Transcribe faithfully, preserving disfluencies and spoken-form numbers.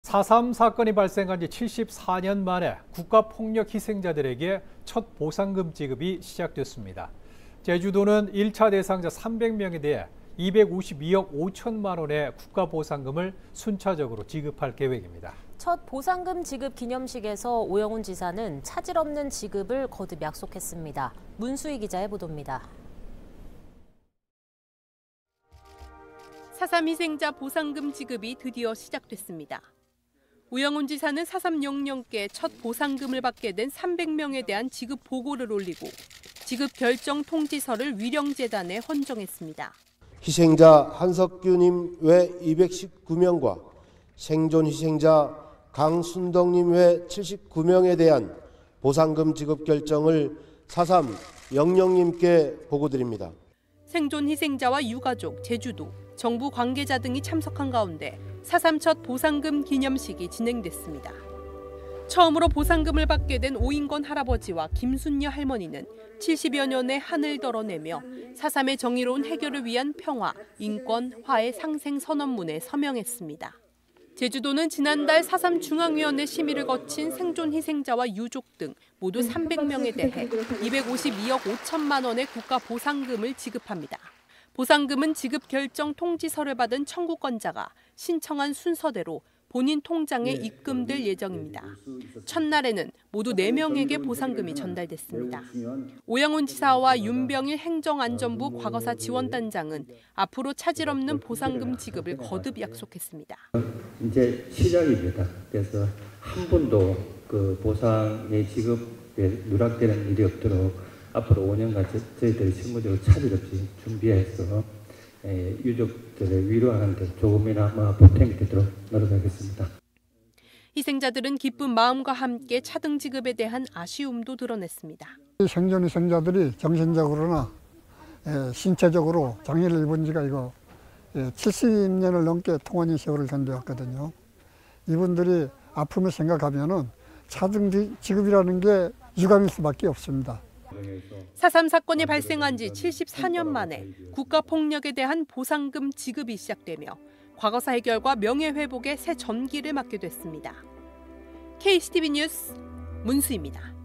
사삼 사건이 발생한 지 칠십사 년 만에 국가폭력 희생자들에게 첫 보상금 지급이 시작됐습니다. 제주도는 일 차 대상자 삼백 명에 대해 이백오십이억 오천만 원의 국가보상금을 순차적으로 지급할 계획입니다. 첫 보상금 지급 기념식에서 오영훈 지사는 차질 없는 지급을 거듭 약속했습니다. 문수희 기자의 보도입니다. 사삼 희생자 보상금 지급이 드디어 시작됐습니다. 오영훈 지사는 사삼 영령께 첫 보상금을 받게 된 삼백 명에 대한 지급 보고를 올리고 지급 결정 통지서를 위령재단에 헌정했습니다. 희생자 한석규님 외 이백십구 명과 생존 희생자 강순덕님 외 칠십구 명에 대한 보상금 지급 결정을 사삼 영령님께 보고드립니다. 생존 희생자와 유가족, 제주도, 정부 관계자 등이 참석한 가운데 사삼 첫 보상금 기념식이 진행됐습니다. 처음으로 보상금을 받게 된 오인건 할아버지와 김순녀 할머니는 칠십여 년의 한을 덜어내며 사삼의 정의로운 해결을 위한 평화, 인권, 화해 상생 선언문에 서명했습니다. 제주도는 지난달 사삼 중앙위원회 심의를 거친 생존 희생자와 유족 등 모두 삼백 명에 대해 이백오십이억 오천만 원의 국가 보상금을 지급합니다. 보상금은 지급 결정 통지서를 받은 청구권자가 신청한 순서대로 본인 통장에 입금될 예정입니다. 첫날에는 모두 네 명에게 보상금이 전달됐습니다. 오영훈 지사와 윤병일 행정안전부 과거사 지원단장은 앞으로 차질 없는 보상금 지급을 거듭 약속했습니다. 이제 시작입니다. 그래서 한 번도 그 보상의 지급에 누락되는 일이 없도록 앞으로 오 년간 저희들이 실무적으로 차질 없이 준비해서 유족들을 위로하는 데 조금이나마 보탬이 되도록 노력하겠습니다. 희생자들은 기쁜 마음과 함께 차등 지급에 대한 아쉬움도 드러냈습니다. 생존 희생자들이 정신적으로나 신체적으로 장애를 입은 지가 이거 칠십 년을 넘게 통원인 세월을 견뎌왔거든요. 이분들이 아픔을 생각하면은 차등 지급이라는 게 유감일 수밖에 없습니다. 사삼 사건이 발생한 지 칠십사 년 만에 국가폭력에 대한 보상금 지급이 시작되며 과거사 해결과 명예회복의 새 전기를 맞게 됐습니다. 케이씨티비 뉴스 문수희입니다.